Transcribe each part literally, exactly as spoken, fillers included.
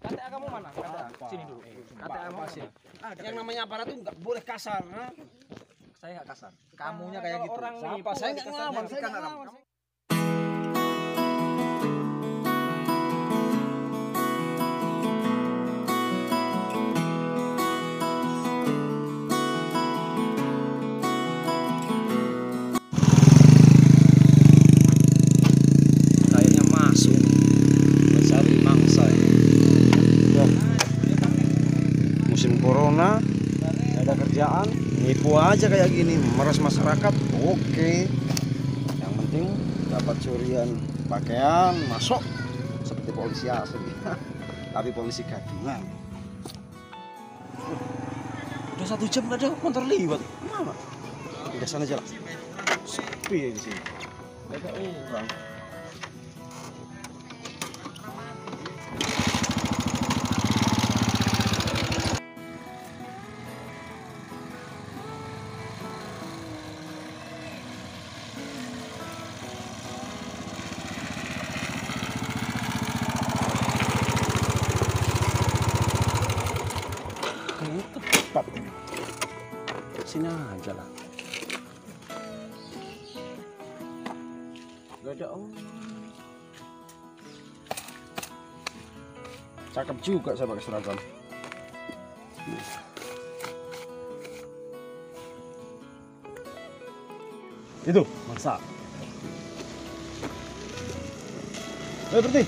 K T A kamu mana? K T A. Sini dulu. K T A kamu sini. Yang namanya aparat tuh nggak boleh kasar. Saya nggak kasar. Kamunya kayak gitu. Orang siapa? Saya nggak ngelawan. Saya nggak ngelawan. Kayaknya masuk mencari mangsa. Musim corona, nggak ada kerjaan, nipu aja kayak gini, meres masyarakat. Oke, yang penting dapat curian pakaian masuk seperti polisi asli. Tapi polisi gadungan. Udah satu jam nggak ada motor liwat, mana? Udah sana aja lah. Sepi ya di sini. Nggak ada orang. Tepat sini aja lah, gak ada orang. Cakep juga saya pakai seragam. Itu masa eh berhenti.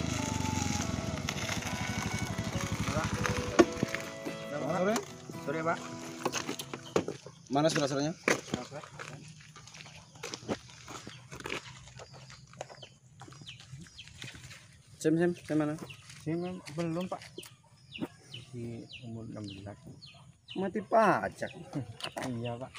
Sore. Sore, Pak. Mana sebenarnya? Sem sem sem mana? Sini belum, Pak. Di umur enam belas. Mati pajak. Iya, Pak.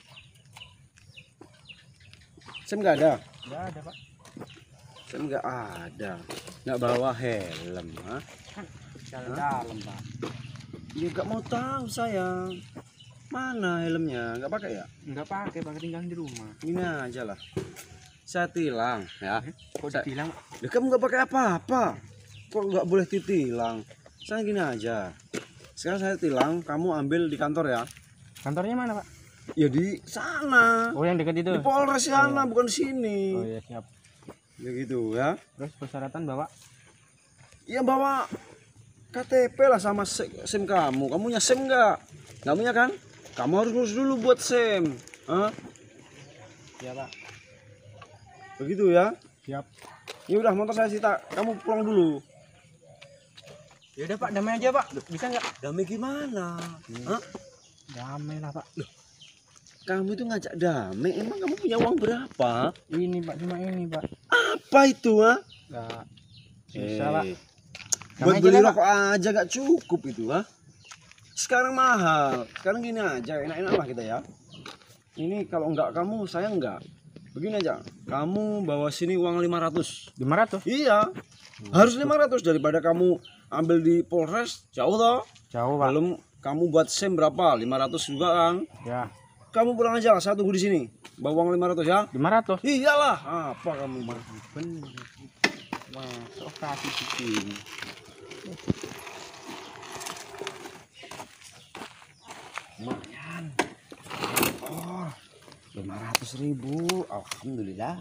Sem nggak ada. Enggak ada, Pak. Sem nggak ada. Nggak bawa helm, ha? Jalan dalam, Pak. Ya nggak mau tahu saya. Mana helmnya? Nggak pakai ya? Enggak pakai, Pak, tinggal di rumah. Ini aja lah. Saya tilang ya. Kok Saya- ditilang? Ya, kamu nggak pakai apa-apa. Kok nggak boleh ditilang? Saya gini aja. Sekarang saya tilang, kamu ambil di kantor ya. Kantornya mana, Pak? Ya di sana. Oh, yang dekat itu. Di Polres sana, bukan di sini. Oh, iya, siap. Ya gitu ya. Terus persyaratan bawa Ya bawa K T P lah sama se- SIM kamu. Kamu punya SIM nggak? Nggak punya kan? Kamu harus ngurus dulu buat SIM. Hah? ya, Pak. Begitu ya. Siap. Ya udah, motor saya sita. Kamu pulang dulu. Ya udah, Pak, damai aja, Pak. Bisa nggak? Damai gimana? Hah? Damai lah, Pak. Kamu itu ngajak damai. Emang kamu punya uang berapa? Ini, Pak, cuma ini, Pak. Apa itu, ha? Enggak bisa, Pak. Eh, Damai buat aja beli lah, Pak. rokok aja gak cukup itu, ha? Sekarang mahal. Sekarang gini aja, enak-enak lah kita ya. Ini kalau enggak kamu, saya enggak. Begini aja, kamu bawa sini uang lima ratus. lima ratus? Iya, harus lima ratus daripada kamu ambil di Polres, jauh toh. Jauh, Pak. Belum kamu buat SIM berapa? lima ratus juga kan? Ya, Kamu pulang aja, saya tunggu di sini. Bawa uang lima ratus ya. lima ratus. Iyalah, apa kamu? Bener. Masuk kasih Ini. Lumayan. Oh, lima ratus ribu. Alhamdulillah.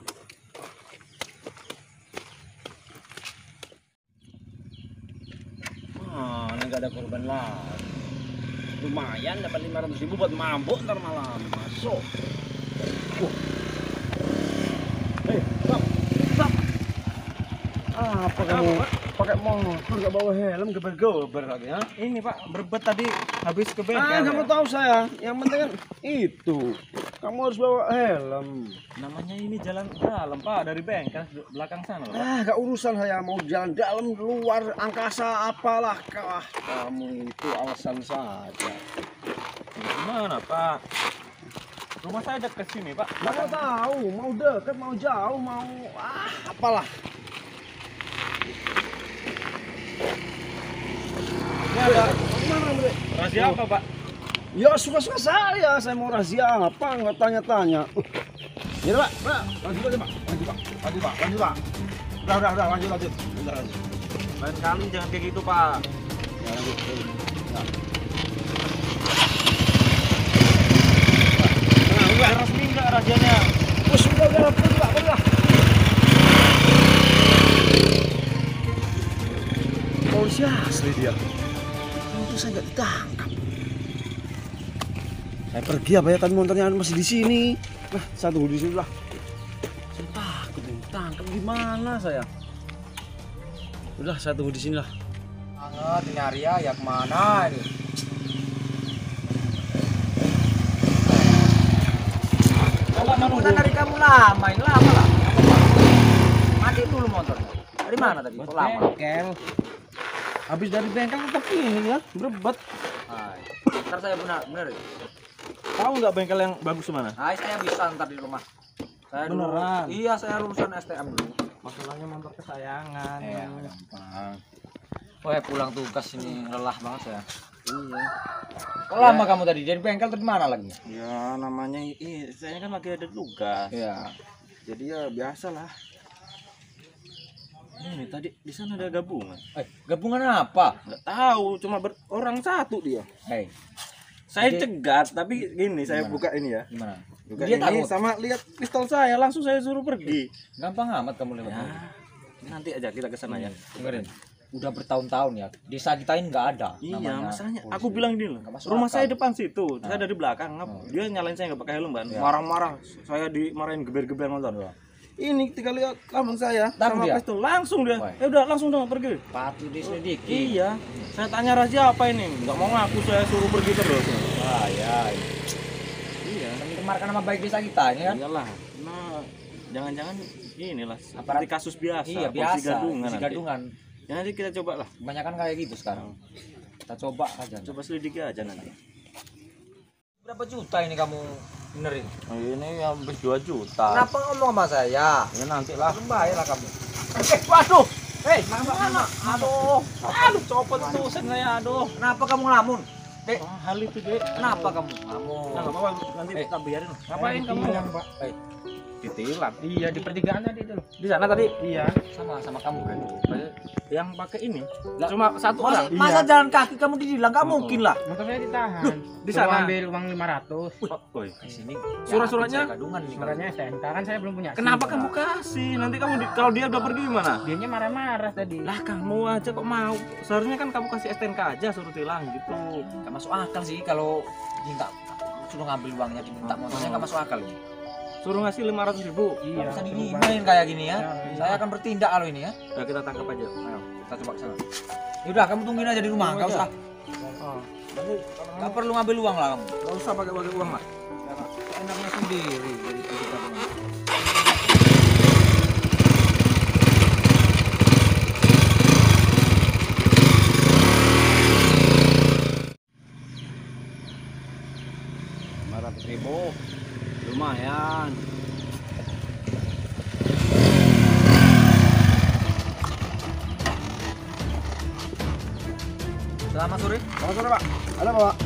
Ah, ini nggak ada korban lah. Lumayan dapat lima ratus ribu buat mabuk ntar malam. Masuk. Uh. Hei, stop, stop. Apa kamu pakai motor nggak bawa helm, geber-geber lagi ya? Ini, Pak, berbet tadi habis ke Ah, bengkel. kamu tahu saya. Yang penting kan itu. Kamu harus bawa helm. Namanya ini jalan dalam, Pak, dari bengkel belakang sana, Pak. Ah, gak urusan saya mau jalan dalam, luar, angkasa, apalah. Kah, kamu itu alasan saja. Gimana, Pak? Rumah saya dekat sini, Pak. Mau tahu, mau dekat, mau jauh, mau ah, apalah. Ini ada mana, Bre? Rahasia apa, Pak? Ya suka-suka saya, saya mau rahasia apa, nggak tanya-tanya. Ya Pak, Pak, lanjut aja Pak, lanjut Pak, lanjut Pak, lanjut Pak. Udah, udah, udah, lanjut, lanjut, udah, lanjut. Lain kali jangan kayak gitu, Pak. Enggak resmi enggak rajanya. Oh, sudah udah pergi Pak, pergi lah. Polisi asli dia. Itu saya nggak ditangkap. Saya pergi apa ya, kan motornya masih di sini. Nah, saya tunggu di sini lah. Saya takut nih, tangkap gimana saya? Udah, saya tunggu di sini lah. Banget ini Arya, ya kemana ini? Coba mana Bukan dari kamu lama, ini lama lah. Mati dulu motornya. Dari mana tadi? Kok lama? Bengkel. Habis dari bengkel tetap ini ya, berebet. Hai. Ntar saya benar, benar. tahu nggak bengkel yang bagus mana? Hai, saya bisa ntar di rumah. Saya dulu- Beneran? Iya, saya urusan S T M dulu. Masalahnya motor kesayangan. Iya, gampang. Wah, pulang tugas ini lelah banget saya. Iya. Kok lama kamu tadi? Dari bengkel tadi mana lagi? Ya namanya ini, saya kan lagi ada tugas. Iya. Jadi ya biasa lah. Ini tadi di sana ada gabungan. Eh, gabungan apa? Nggak tahu, cuma ber- orang satu dia. Hei, Saya Jadi- cegat, tapi gini saya Gimana? buka ini ya. gimana? Buka Dia ini takut. sama lihat pistol saya, langsung saya suruh pergi. Gampang amat kamu lewat. Ya, nanti aja kita ke sana ya. Dengerin. Udah bertahun-tahun ya. Desa kita ini nggak ada. Iya, namanya masalahnya polisi. aku bilang dia, Nggak masuk rumah akal. saya depan situ, saya Nah. dari belakang. Oh. Dia nyalain saya nggak pakai helm, Ban. Iya. Marah-marah, saya dimarahin geber-geber motor. Iya. Ini ketika lihat lambang saya Takut sama dia? pistol, langsung dia. Wah. Ya udah langsung dong pergi. Patut diselidiki. Iya, saya tanya rahasia apa ini? Nggak mau ngaku, saya suruh pergi terus. Wah, ya. Iya. Mencemarkan nama baik desa kita ini kan. Iyalah. Nah, jangan-jangan inilah Aparat- seperti kasus biasa, Iya, polisi biasa. gadungan Polisi nanti. gadungan. Ya nanti kita coba lah, Kebanyakan kayak gitu sekarang. Kita coba aja. coba selidiki aja nanti. Berapa juta ini kamu benerin? Oh, ini habis dua juta. Kenapa ngomong sama saya? Ya nanti lah. Bayar lah kamu. Eh, waduh. Hei, mana? Aduh. Aduh, copot tusen saya, aduh. Kenapa kamu ngelamun? Dek, Oh, hal itu, Dek. kenapa kamu ngelamun? Nah, nggak apa-apa, nanti Eh, kita biarin. Ngapain Ngapain kamu? Pak? Eh, Ditilang. Iya di pertigaan tadi itu. Di sana tadi Iya. sama sama kamu kan? Yang pakai ini Lah, cuma satu Masa, orang. masa jalan kaki kamu didilang? Gak mungkin lah. Motor saya ditahan. di Suruh sana. ambil uang lima ratus. Oh, Di sini Surat-suratnya? ya, gadungan nih. Suratnya S T N K kan saya belum punya. Kenapa SIM. kamu kasih? Nanti kamu di- kalau dia udah pergi gimana? Dianya marah-marah tadi. Lah kamu aja kok mau? Seharusnya kan kamu kasih S T N K aja suruh tilang gitu. Gak masuk akal sih kalau minta suruh ngambil uangnya diminta motornya gak masuk akal ini. Suruh ngasih lima ratus ribu. Iya. Bisa suruh dimain kayak gini ya. Ya, iya. Saya akan bertindak kalau ini ya. Ya kita tangkap aja. Ayo, kita coba ke sana. Yaudah, kamu tungguin aja di rumah, Tunggu gak aja. usah. Oh, nanti kalau Gak perlu ngambil uang lah kamu. nggak usah pakai pakai uang lah. Enaknya sendiri jadi kita teman. lima ratus ribu, lumayan. Selamat sore. Selamat sore Pak. Ada apa Pak?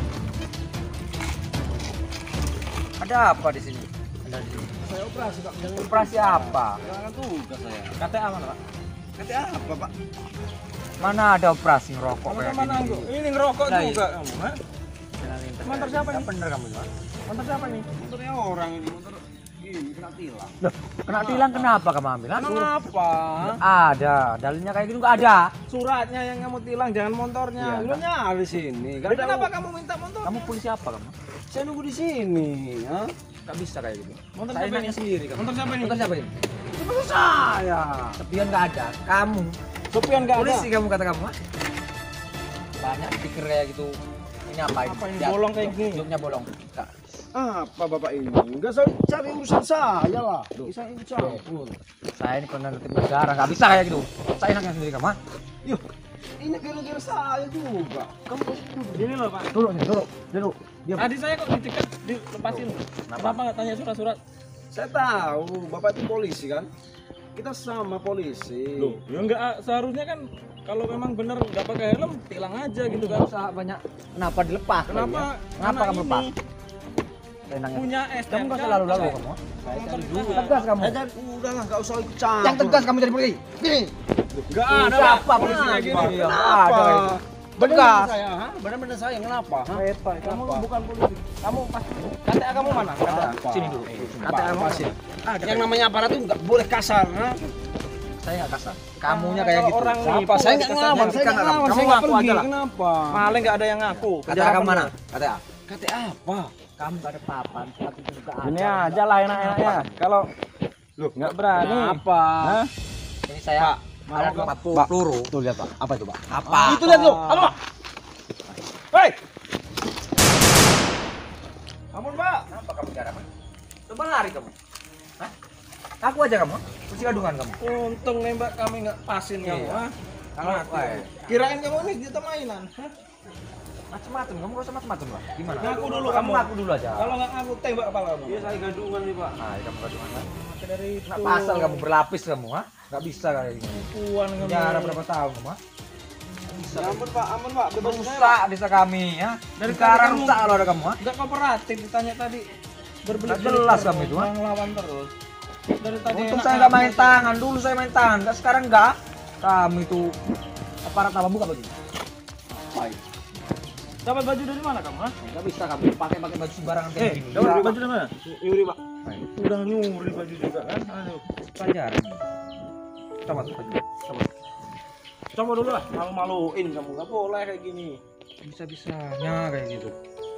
Ada apa di sini? Ada di sini. Saya operasi Pak. Jangan Operasi apa? Jangan tugas saya. K T A mana, Pak? Kata apa Pak? Mana ada operasi ngerokok Kamu kayak sama gini? nanggung. Ini ngerokok Nah, juga kamu, ha? Jalan lintas. Motor siapa Gak nih? bener kamu Pak. Motor siapa nih? Motornya orang ini, motor ini kena tilang. Loh, kena tilang kenapa kamu ambil? Hah? Kenapa? Ada, dalilnya kayak gitu nggak ada. Suratnya yang kamu tilang, jangan motornya. Iya, Lu nyari sini. Kan Ada kenapa lu- kamu minta motor? Kamu polisi apa kamu? Saya nunggu di sini, ha? Gak bisa kayak gitu. Motor Saya siapa nanya ini? sendiri kamu. Motor siapa ini? Motor siapa ini? Motor saya. Sepian nggak ada. Kamu Sopian enggak ada. polisi kamu kata kamu. Ha? Banyak pikir kayak gitu. Ini apa ini? Apa ini? Ya, Bolong kayak jok- gini? Joknya bolong. Enggak. Apa Bapak ini? Enggak usah cari urusan saya lah. Bisa ini campur. Saya ini penertib negara, nggak bisa kayak gitu. Saya enaknya sendiri kamu. Ha? Yuk, ini gara-gara saya juga. Kamu ini loh Pak. Duduk nih, duduk, duduk. Diam. Tadi saya kok dicegat, dilepasin. Kenapa nggak tanya surat-surat? Saya tahu, Bapak itu polisi kan? Kita sama polisi. Loh, ya enggak seharusnya kan kalau memang benar nggak pakai helm, tilang aja gitu kan. Nggak usah banyak. Kenapa dilepas? Kenapa? lagi ya? Kenapa anak kamu ini lepas? Saya nanya. Punya S T N K. Kamu nggak usah lalu-lalu kamu. Motor Dulu kita. tegas kamu. Eh, dan udah lah, nggak usah ikut campur. Yang tegas kamu jadi pergi. Gini. Enggak Ada ada siapa Pak. polisinya Polisinya gini? gini. Iya, Kenapa? ada itu. Benar saya, ha? Benar-benar saya kenapa? Ha? Kamu Kenapa? bukan polisi. Kamu pasti. K T A kamu mana? K T A. Apa? Sini dulu. Eh, K T A Pak, kamu lepasin. Ada. Yang namanya aparat itu nggak boleh kasar, ha? Saya nggak kasar. Kamunya kayak Kalau gitu. orang Siapa? nipu, Saya nggak dikasih ngelawan, kasarnya. saya nggak Kamu ngelawan, saya ngaku nggak pergi. aja lah. Kenapa? Maling nggak ada yang ngaku. K T A kamu mana? K T A. K T A apa? Kamu gak ada papan, tapi juga ada. Ini aja lah enak-enaknya. Kalau lu nggak berani. Apa? Hah? Ini saya ada empat puluh Pak. peluru. Tuh lihat Pak. Apa itu Pak? Apa? Itu lihat lo. Apa? Hei! Ampun, Pak. Kenapa kamu jarang? Coba lari kamu. Hah? Aku aja kamu. Kursi gadungan kamu. Untung nembak kami nggak pasin kamu. Iya. Hah? Kalau Mati. Kirain kamu ini kita mainan. Hah? macam-macam, kamu gak usah macam-macam lah. Gimana? Ngaku dulu kamu kamu. ngaku dulu aja. Kalau nggak ngaku tembak kepala kamu. Iya saya gadungan nih Pak. Nah, kamu gadungan kan? Maka dari itu. Nggak pasal kamu berlapis kamu, ha? Nggak bisa kayak gini. Puan kamu. Penjara berapa tahun kamu, ha? Ya ampun Pak, ampun Pak. Bebas saya. Rusak desa kami, ya. Dari sekarang tadi kamu- rusak kalau ada kamu, ha? Nggak kooperatif ditanya tadi. Berbelit Nggak jelas kamu itu, ha? ngelawan terus. Dari tadi Untung enak saya nggak ngaku. main tangan, dulu saya main tangan, nggak sekarang nggak. Kamu itu aparat apa buka baju? Baik. Dapat baju dari mana kamu? Hah? Nggak bisa kamu pakai pakai baju sembarangan kayak Eh, gini. dapat Ya, baju dari mana? Yuri Pak. Udah nyuri baju juga kan? Aduh. pelajaran. Coba tuh baju. Coba. Coba dulu lah, malu-maluin kamu. Nggak boleh kayak gini. Bisa-bisanya kayak gitu.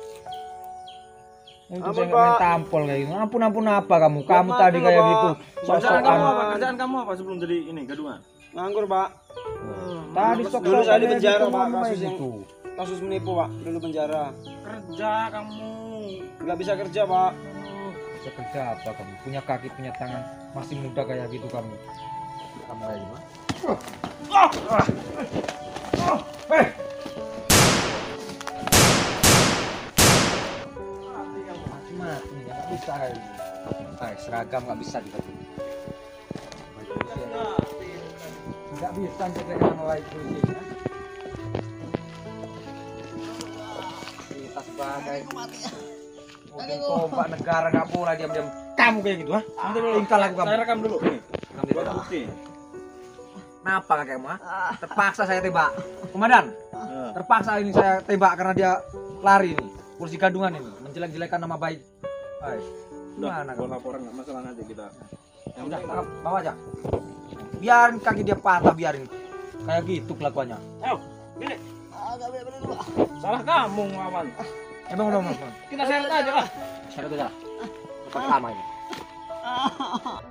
Untung Ampun, saya nggak main Pak. tampol kayak gitu. Ampun ampun apa kamu? Kamu maaf tadi dulu, kayak Pak. gitu. Kerjaan Sok-sokan. kamu apa? Kerjaan kamu apa sebelum jadi ini gadungan? Nganggur Pak. Tadi sok Dulu saya di kayak penjara, gitu, Pak, ngomong kasus kayak yang- gitu. Kasus menipu Pak. Dulu penjara. Kerja kamu. Nggak bisa kerja Pak. Bisa kerja apa kamu? Punya kaki, punya tangan, masih muda kayak gitu kamu. Kamu kayak gimana? Mati ya, nggak bisa kayak gitu. Eh, seragam nggak bisa dikasih. Nggak bisa jadi orang lain polisi. Ya. Kita sebagai mobil tombak negara nggak boleh diam-diam. Kamu kayak gitu, ha? Nanti dulu tingkah laku kamu. Saya rekam dulu. Nih, Kamu buat tidak. bukti. Kenapa kakekmu, ha? Terpaksa saya tembak. Komandan, terpaksa ini saya tembak karena dia lari ini. Kursi gadungan ini, menjelek-jelekan nama baik. Hai, Udah, gimana gua kamu? laporan nggak masalah aja kita. Ya udah, tangkap, bawa aja. Biarin kaki dia patah, biarin. Kayak gitu kelakuannya. Ayo, gini. Salah kamu ngelawan. Emang udah, udah, udah. Kita seret aja lah. Saya udah. Pertama ini.